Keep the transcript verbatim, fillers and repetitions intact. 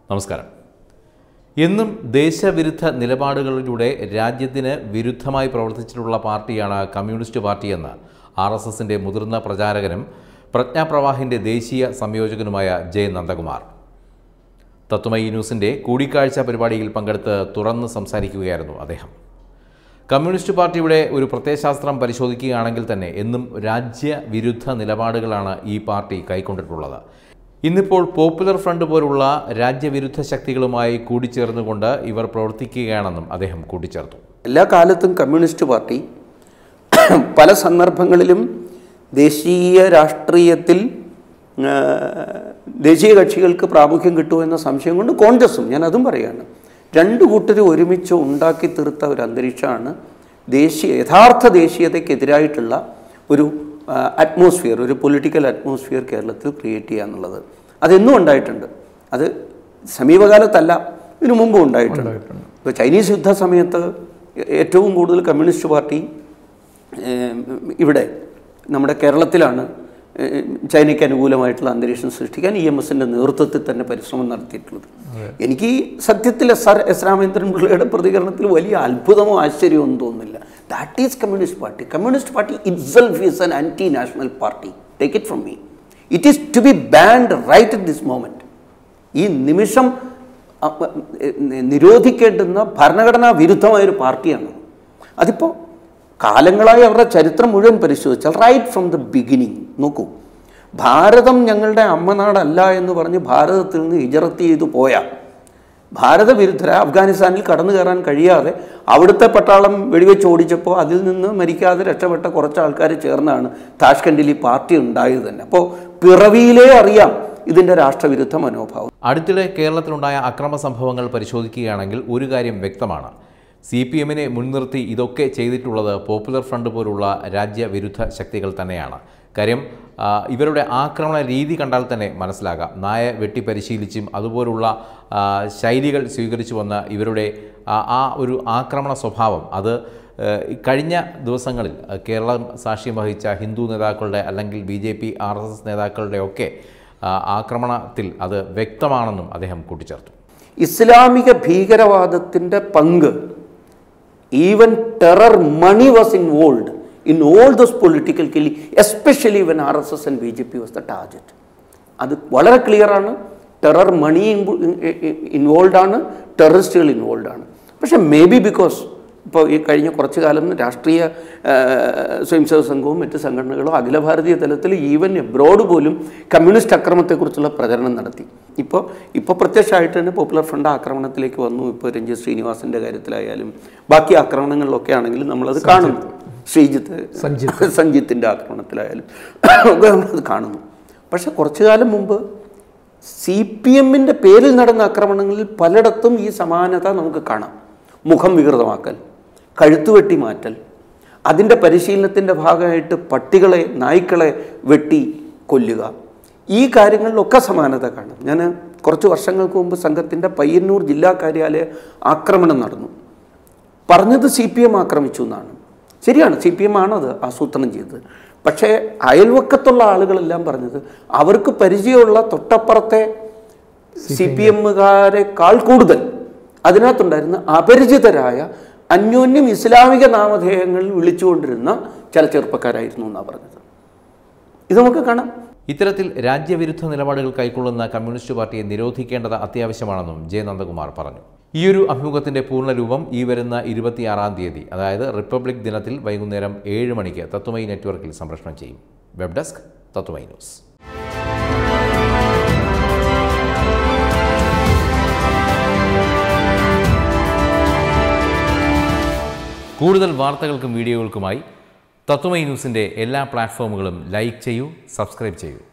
നമസ്കാരം. എന്നും ദേശവിരുദ്ധ നിലപാടുകളിലൂടെ രാജ്യത്തിന് വിരുദ്ധമായി പ്രവർത്തിച്ചിട്ടുള്ള പാർട്ടിയാണ് കമ്മ്യൂണിസ്റ്റ് പാർട്ടിയെന്ന് ആർ എസ് എസിൻ്റെ മുതിർന്ന പ്രചാരകനും പ്രജ്ഞാപ്രവാഹിൻ്റെ ദേശീയ സംയോജകനുമായ ജെ നന്ദകുമാർ. തത്വമയി ന്യൂസിൻ്റെ കൂടിക്കാഴ്ച പരിപാടിയിൽ പങ്കെടുത്ത് തുറന്ന് സംസാരിക്കുകയായിരുന്നു അദ്ദേഹം. കമ്മ്യൂണിസ്റ്റ് പാർട്ടിയുടെ ഒരു പ്രത്യയശാസ്ത്രം പരിശോധിക്കുകയാണെങ്കിൽ തന്നെ എന്നും രാജ്യവിരുദ്ധ നിലപാടുകളാണ് ഈ പാർട്ടി കൈക്കൊണ്ടിട്ടുള്ളത്. ഇന്നിപ്പോൾ പോപ്പുലർ ഫ്രണ്ട് പോലുള്ള രാജ്യവിരുദ്ധ ശക്തികളുമായി കൂടിച്ചേർന്നുകൊണ്ട് ഇവർ പ്രവർത്തിക്കുകയാണെന്നും അദ്ദേഹം കൂട്ടിച്ചേർത്തു. എല്ലാ കാലത്തും കമ്മ്യൂണിസ്റ്റ് പാർട്ടി പല സന്ദർഭങ്ങളിലും ദേശീയ രാഷ്ട്രീയത്തിൽ ദേശീയ കക്ഷികൾക്ക് പ്രാമുഖ്യം കിട്ടുമെന്ന സംശയം കൊണ്ട് കോൺഗ്രസും, ഞാൻ അതും പറയുകയാണ്, രണ്ടു കൂട്ടരും ഒരുമിച്ച് ഉണ്ടാക്കി തീർത്ത ഒരു അന്തരീക്ഷമാണ് ദേശീയ യഥാർത്ഥ ദേശീയതയ്ക്കെതിരായിട്ടുള്ള ഒരു അറ്റ്മോസ്ഫിയർ, ഒരു പൊളിറ്റിക്കൽ അറ്റ്മോസ്ഫിയർ കേരളത്തിൽ ക്രിയേറ്റ് ചെയ്യുക എന്നുള്ളത്. അതെന്നും ഉണ്ടായിട്ടുണ്ട്. അത് സമീപകാലത്തല്ല, ഇതിനു മുമ്പും ഉണ്ടായിട്ടുണ്ട്. ഇപ്പോൾ ചൈനീസ് യുദ്ധ സമയത്ത് ഏറ്റവും കൂടുതൽ കമ്മ്യൂണിസ്റ്റ് പാർട്ടി ഇവിടെ നമ്മുടെ കേരളത്തിലാണ് ചൈനയ്ക്ക് അനുകൂലമായിട്ടുള്ള അന്തരീക്ഷം സൃഷ്ടിക്കാൻ ഇ എം എസിൻ്റെ നേതൃത്വത്തിൽ തന്നെ പരിശ്രമം നടത്തിയിട്ടുള്ളത്. എനിക്ക് സത്യത്തിൽ എസ് ആർ എസ് രാമചന്ദ്രൻ പിള്ളയുടെ പ്രതികരണത്തിൽ വലിയ അത്ഭുതമോ ആശ്ചര്യമോ ഒന്നും തോന്നുന്നില്ല. That is communist party. Communist party itself is an anti national party. Take it from me. It is to be banned right at this moment. ഈ നിമിഷം നിരോധിക്കേണ്ടുന്ന ഭരണഘടനാ വിരുദ്ധമായൊരു പാർട്ടിയാണ്. അതിപ്പോൾ കാലങ്ങളായി അവരുടെ ചരിത്രം മുഴുവൻ പരിശോധിച്ചാൽ റൈറ്റ് ഫ്രം ദ ബിഗിനിങ് നോക്കൂ, ഭാരതം ഞങ്ങളുടെ അമ്മനാടല്ല എന്ന് പറഞ്ഞ് ഭാരതത്തിൽ നിന്ന് ഹിജറത്ത് ചെയ്തു പോയ ഭാരതവിരുദ്ധര അഫ്ഗാനിസ്ഥാനിൽ കടന്നു കയറാൻ കഴിയാതെ അവിടുത്തെ പട്ടാളം വെടിവെച്ച് ഓടിച്ചപ്പോൾ അതിൽ നിന്ന് മരിക്കാതെ രക്ഷപ്പെട്ട കുറച്ച് ആൾക്കാർ ചേർന്നാണ് താഷ്കണ്ടിൽ ഈ പാർട്ടി ഉണ്ടായത് തന്നെ. അപ്പോൾ പിറവിയിലേ അറിയാം ഇതിൻ്റെ രാഷ്ട്രവിരുദ്ധ മനോഭാവം. അടുത്തിടെ കേരളത്തിലുണ്ടായ അക്രമ സംഭവങ്ങൾ പരിശോധിക്കുകയാണെങ്കിൽ ഒരു കാര്യം വ്യക്തമാണ്. സി പി എമ്മിനെ മുൻനിർത്തി ഇതൊക്കെ ചെയ്തിട്ടുള്ളത് പോപ്പുലർ ഫ്രണ്ട് പോലുള്ള രാജ്യവിരുദ്ധ ശക്തികൾ തന്നെയാണ്. കാര്യം ഇവരുടെ ആക്രമണ രീതി കണ്ടാൽ തന്നെ മനസ്സിലാകാം. നായ വെട്ടി പരിശീലിച്ചും അതുപോലുള്ള ശൈലികൾ സ്വീകരിച്ചു വന്ന ഇവരുടെ ആ ഒരു ആക്രമണ സ്വഭാവം അത് കഴിഞ്ഞ ദിവസങ്ങളിൽ കേരളം സാക്ഷ്യം വഹിച്ച ഹിന്ദു നേതാക്കളുടെ അല്ലെങ്കിൽ B J P R S S നേതാക്കളുടെ ഒക്കെ ആക്രമണത്തിൽ അത് വ്യക്തമാണെന്നും അദ്ദേഹം കൂട്ടിച്ചേർത്തു. ഇസ്ലാമിക ഭീകരവാദത്തിൻ്റെ പങ്ക്, even terror money was involved in all those political killing, especially when R S S and B J P was the target. അത് വളരെ ക്ലിയർ ആണ്. ടെറർ മണി ഇൻവോൾവ് ആണ്, ടെററിസ്റ്റുകൾ ഇൻവോൾവ് ആണ്. പക്ഷേ മേ ബി ബിക്കോസ് ഇപ്പോൾ ഈ കഴിഞ്ഞ കുറച്ചു കാലം രാഷ്ട്രീയ സ്വയംസേവക സംഘവും മറ്റ് സംഘടനകളും അഖില ഭാരതീയ തലത്തിൽ ഈവൻ എബ്രോഡ് പോലും കമ്മ്യൂണിസ്റ്റ് ആക്രമണത്തെക്കുറിച്ചുള്ള പ്രചരണം നടത്തി. ഇപ്പോൾ ഇപ്പോൾ പ്രത്യക്ഷമായിട്ട് തന്നെ പോപ്പുലർ ഫ്രണ്ട് ആക്രമണത്തിലേക്ക് വന്നു. ഇപ്പോൾ രഞ്ജിത്ത് ശ്രീനിവാസിൻ്റെ കാര്യത്തിലായാലും ബാക്കി ആക്രമണങ്ങളിലൊക്കെ ആണെങ്കിലും നമ്മളത് കാണുന്നു. ശ്രീജിത്ത് സഞ്ജിത്ത് സഞ്ജിത്തിൻ്റെ ആക്രമണത്തിലായാലും ഒക്കെ നമ്മളത് കാണുന്നു. പക്ഷേ കുറച്ചു കാലം മുമ്പ് സി പി എമ്മിൻ്റെ പേരിൽ നടന്ന ആക്രമണങ്ങളിൽ പലയിടത്തും ഈ സമാനത നമുക്ക് കാണാം. മുഖം വികൃതമാക്കൽ, കഴുത്തുവെട്ടി മാറ്റൽ, അതിൻ്റെ പരിശീലനത്തിൻ്റെ ഭാഗമായിട്ട് പട്ടികളെ നായ്ക്കളെ വെട്ടി കൊല്ലുക, ഈ കാര്യങ്ങളിലൊക്കെ സമാനത കാണും. ഞാൻ കുറച്ച് വർഷങ്ങൾക്ക് മുമ്പ് സംഘത്തിൻ്റെ പയ്യന്നൂർ ജില്ലാ കാര്യാലയ ആക്രമണം നടന്നു. പറഞ്ഞത് സി പി എം ആക്രമിച്ചു എന്നാണ്. ശരിയാണ്, സി പി എം ആണത് ആസൂത്രണം ചെയ്തത്. പക്ഷേ അയൽവക്കത്തുള്ള ആളുകളെല്ലാം പറഞ്ഞത് അവർക്ക് പരിചയമുള്ള തൊട്ടപ്പുറത്തെ സി പി എമ്മുകാരെക്കാൾ കൂടുതൽ അതിനകത്തുണ്ടായിരുന്ന അപരിചിതരായ അന്യോന്യം ഇസ്ലാമിക നാമധേയങ്ങളിൽ വിളിച്ചുകൊണ്ടിരുന്ന ചില ചെറുപ്പക്കാരായിരുന്നു എന്നാണ് പറഞ്ഞത്. ഇത് നമുക്ക് കാണാം. ഇത്തരത്തിൽ രാജ്യവിരുദ്ധ നിലപാടുകൾ കൈക്കൊള്ളുന്ന കമ്മ്യൂണിസ്റ്റ് പാർട്ടിയെ നിരോധിക്കേണ്ടത് അത്യാവശ്യമാണെന്നും ജെ നന്ദകുമാർ പറഞ്ഞു. ഈയൊരു അഭിമുഖത്തിൻ്റെ പൂർണ്ണരൂപം ഈ വരുന്ന ഇരുപത്തിയാറാം തീയതി അതായത് റിപ്പബ്ലിക് ദിനത്തിൽ വൈകുന്നേരം ഏഴ് മണിക്ക് തത്വമയി നെറ്റ്വർക്കിൽ സംപ്രേഷണം ചെയ്യും. Web desk Tatvamayi news. കൂടുതൽ വാർത്തകൾക്കും വീഡിയോകൾക്കുമായി തത്വമയി ന്യൂസിൻ്റെ എല്ലാ പ്ലാറ്റ്ഫോമുകളും ലൈക്ക് ചെയ്യൂ, സബ്സ്ക്രൈബ് ചെയ്യൂ.